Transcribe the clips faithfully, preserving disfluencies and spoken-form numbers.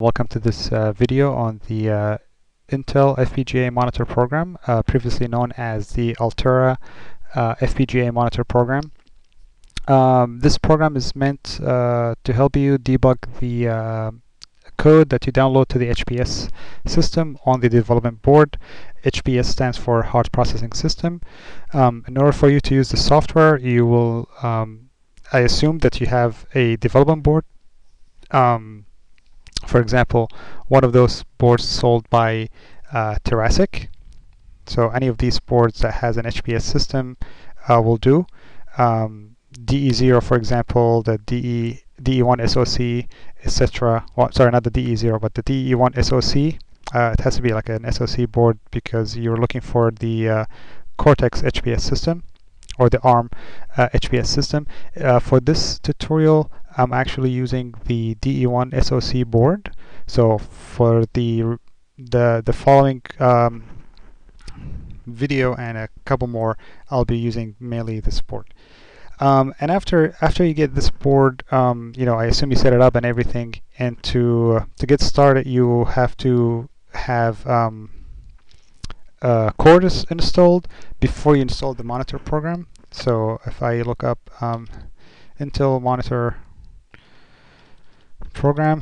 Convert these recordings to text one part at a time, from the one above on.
Welcome to this uh, video on the uh, Intel F P G A monitor program, uh, previously known as the Altera uh, F P G A monitor program. Um, this program is meant uh, to help you debug the uh, code that you download to the H P S system on the development board. H P S stands for Hard Processing System. Um, in order for you to use the software, you will, um, I assume that you have a development board. Um, For example, one of those boards sold by uh, Terasic. So any of these boards that has an H P S system uh, will do. Um, D E zero, for example, the D E D E one S O C, et cetera. Well, sorry, not the D E zero, but the D E one S O C. Uh, it has to be like an S O C board because you're looking for the uh, Cortex H P S system or the ARM uh, H P S system. Uh, for this tutorial, I'm actually using the D E one S O C board. So for the the the following um, video and a couple more, I'll be using mainly this board. Um, and after after you get this board, um, you know, I assume you set it up and everything. And to uh, to get started, you have to have um, uh, Quartus installed before you install the monitor program. So if I look up um, Intel monitor program,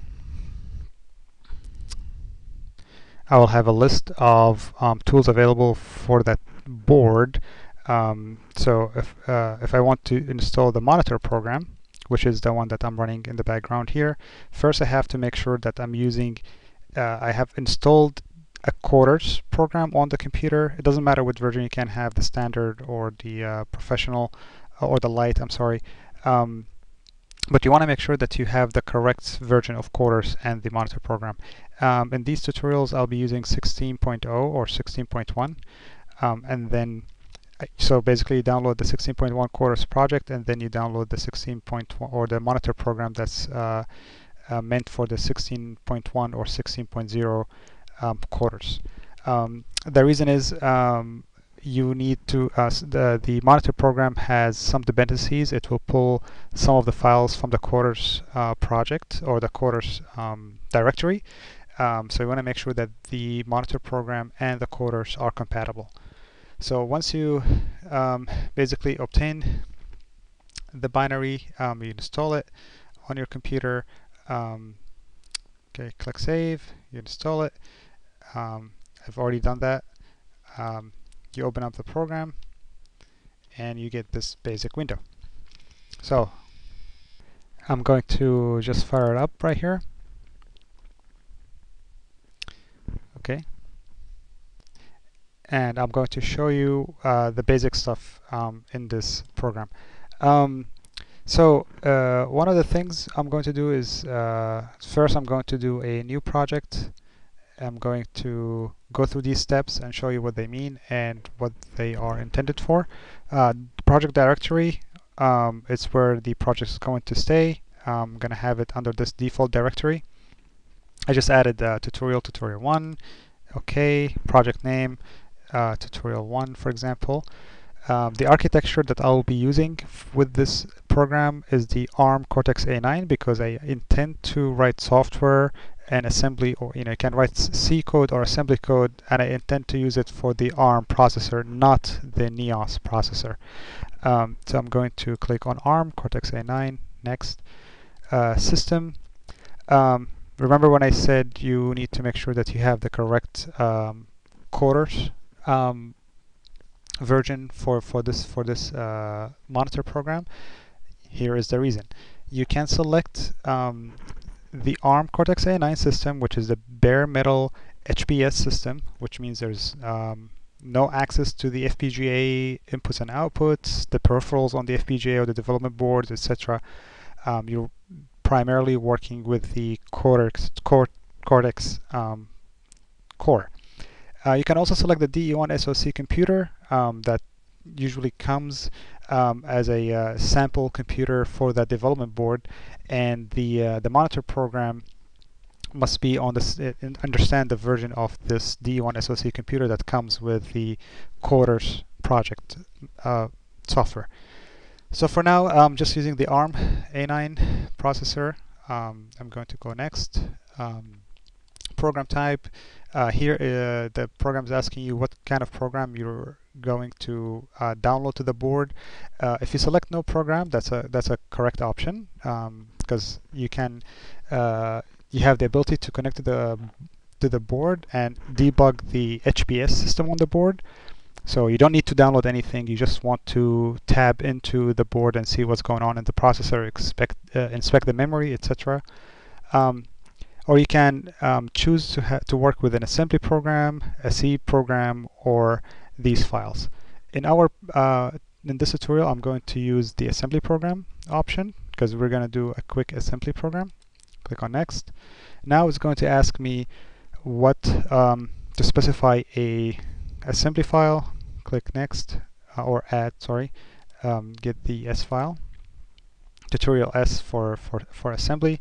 I will have a list of um, tools available for that board. Um, so if uh, if I want to install the monitor program, which is the one that I'm running in the background here, first I have to make sure that I'm using uh, I have installed a Quartus program on the computer. It doesn't matter what version, you can have the standard or the uh, professional uh, or the light, I'm sorry. Um, but you want to make sure that you have the correct version of Quartus and the monitor program. Um, in these tutorials, I'll be using sixteen point oh or sixteen point one. Um, and then, so basically you download the sixteen point one Quartus project, and then you download the sixteen point one or the monitor program that's uh, uh, meant for the sixteen point one or sixteen point oh um, Quartus. Um, the reason is um, you need to, uh, the, the monitor program has some dependencies. It will pull some of the files from the Quartus uh, project or the Quartus um, directory. Um, so you want to make sure that the monitor program and the Quartus are compatible. So once you um, basically obtain the binary, um, you install it on your computer. Um, okay, click Save, you install it. Um, I've already done that. Um, you open up the program and you get this basic window. So I'm going to just fire it up right here. Okay. And I'm going to show you uh, the basic stuff um, in this program. Um, so uh, one of the things I'm going to do is uh, first I'm going to do a new project. I'm going to go through these steps and show you what they mean and what they are intended for. Uh, project directory, um, it's where the project is going to stay. I'm going to have it under this default directory. I just added uh, tutorial, tutorial one, okay, project name, uh, tutorial one, for example. Um, the architecture that I will be using with this program is the ARM Cortex A nine, because I intend to write software and assembly, or you know, you can write C code or assembly code, and I intend to use it for the ARM processor, not the Neos processor. Um, so I'm going to click on ARM Cortex A nine, next. Uh, system. Um, remember when I said you need to make sure that you have the correct um, Quartus um, version for for this for this uh, monitor program? Here is the reason. You can select um, the ARM Cortex A nine system, which is the bare metal H P S system, which means there's um, no access to the F P G A inputs and outputs, the peripherals on the F P G A or the development boards, et cetera. Um, you're primarily working with the Cortex, Cortex um, core. Uh, you can also select the D E one S O C computer um, that usually comes um, as a uh, sample computer for that development board, and the uh, the monitor program must be on this uh, understand the version of this D E one S O C computer that comes with the Quartus project uh, software. So for now, I'm just using the ARM A nine processor. Um, I'm going to go next. um, program type. Uh, here, uh, the program is asking you what kind of program you're going to uh, download to the board. Uh, if you select no program, that's a that's a correct option, because um, you can uh, you have the ability to connect to the to the board and debug the H B S system on the board. So you don't need to download anything. You just want to tab into the board and see what's going on in the processor, expect, uh, inspect the memory, et cetera. Um, or you can um, choose to, ha to work with an assembly program, a C program, or these files. In our uh, in this tutorial, I'm going to use the assembly program option because we're going to do a quick assembly program. Click on next. Now it's going to ask me what um, to specify a assembly file. Click next uh, or add. Sorry, um, get the S file. Tutorial S for for for assembly.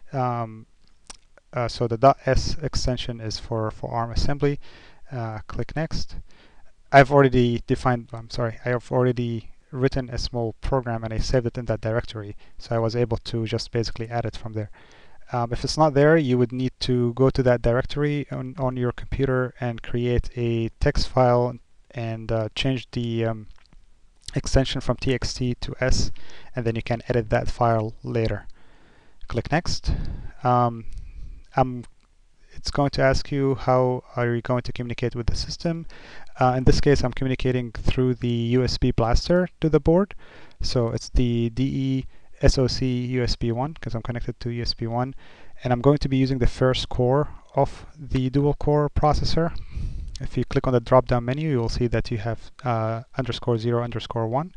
Um, Uh, so the .s extension is for, for ARM assembly. Uh, click next. I've already defined, I'm sorry, I have already written a small program and I saved it in that directory. So I was able to just basically add it from there. Um, if it's not there, you would need to go to that directory on, on your computer and create a text file and uh, change the um, extension from T X T to S, and then you can edit that file later. Click next. Um, Um, it's going to ask you how are you going to communicate with the system. Uh, in this case, I'm communicating through the U S B blaster to the board. So it's the D E S O C U S B one because I'm connected to U S B one. And I'm going to be using the first core of the dual core processor. If you click on the drop-down menu, you'll see that you have uh, underscore zero underscore one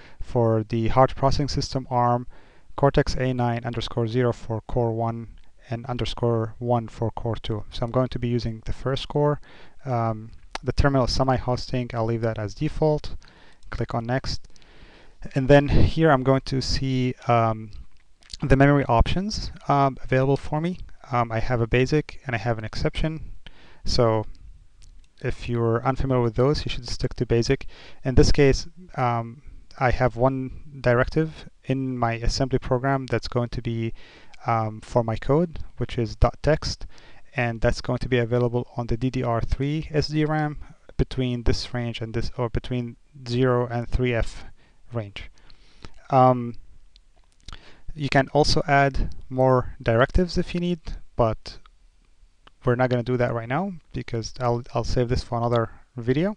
for the hard processing system ARM, Cortex A nine underscore zero for core one, and underscore one for core two. So I'm going to be using the first core. Um, the terminal is semi-hosting. I'll leave that as default. Click on next. And then here I'm going to see um, the memory options um, available for me. Um, I have a basic and I have an exception. So if you're unfamiliar with those, you should stick to basic. In this case, um, I have one directive in my assembly program that's going to be Um, for my code, which is .text, and that's going to be available on the D D R three S D RAM between this range and this, or between zero and three F range. Um, you can also add more directives if you need, but we're not going to do that right now because I'll, I'll save this for another video.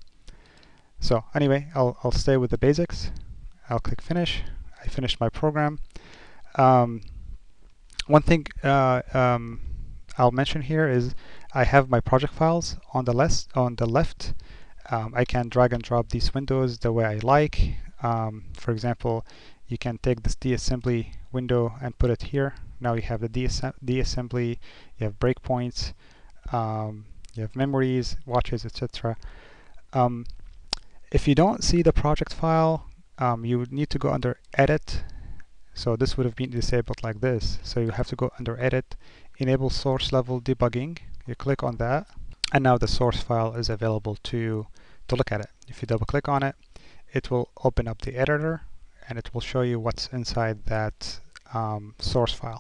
So anyway, I'll, I'll stay with the basics. I'll click finish. I finished my program. Um, One thing uh, um, I'll mention here is I have my project files on the left. On the left, um, I can drag and drop these windows the way I like. Um, for example, you can take this D-assembly window and put it here. Now you have the D-assembly, you have breakpoints, um, you have memories, watches, et cetera. Um, if you don't see the project file, um, you would need to go under Edit. So this would have been disabled like this. So you have to go under Edit, Enable Source Level Debugging. You click on that, and now the source file is available to, to look at it. If you double click on it, it will open up the editor, and it will show you what's inside that um, source file.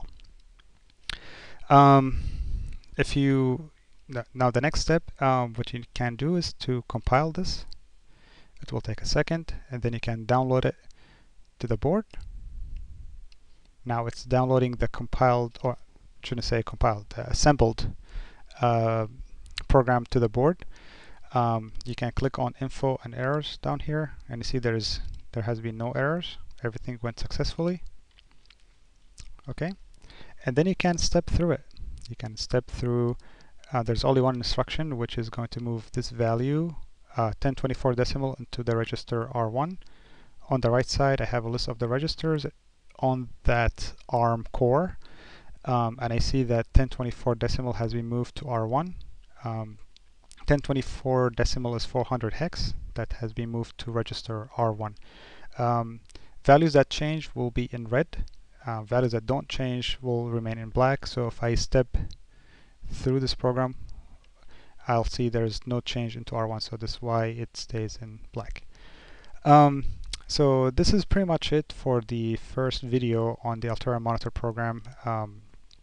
Um, if you now the next step, um, what you can do is to compile this. It will take a second, and then you can download it to the board. Now it's downloading the compiled, or shouldn't say compiled, the assembled uh, program to the board. Um, you can click on Info and Errors down here, and you see there is there has been no errors. Everything went successfully. Okay, and then you can step through it. You can step through. Uh, there's only one instruction, which is going to move this value, uh, ten twenty-four decimal, into the register R one. On the right side, I have a list of the registers on that ARM core, um, and I see that ten twenty-four decimal has been moved to R one. Um, ten twenty-four decimal is four hundred hex. That has been moved to register R one. Um, values that change will be in red. Uh, values that don't change will remain in black. So if I step through this program, I'll see there's no change into R one. So this is why it stays in black. Um, So this is pretty much it for the first video on the Altera Monitor program. Um,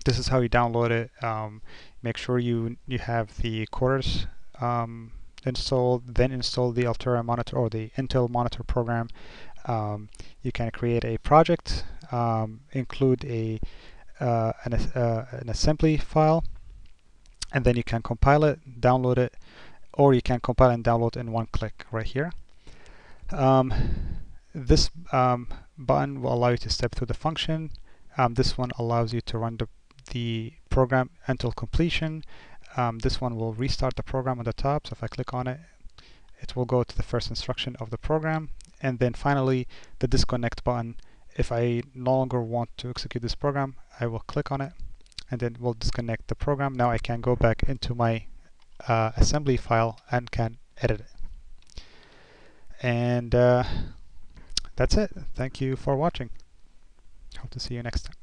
this is how you download it. Um, make sure you you have the quarters um, installed, then install the Altera Monitor or the Intel Monitor program. Um, you can create a project, um, include a uh, an, uh, an assembly file, and then you can compile it, download it, or you can compile and download in one click right here. Um, this um, button will allow you to step through the function. Um, this one allows you to run the, the program until completion. Um, this one will restart the program on the top. So if I click on it, it will go to the first instruction of the program. And then finally, the disconnect button. If I no longer want to execute this program, I will click on it, and then we'll disconnect the program. Now I can go back into my uh, assembly file and can edit it. And uh, that's it. Thank you for watching. Hope to see you next time.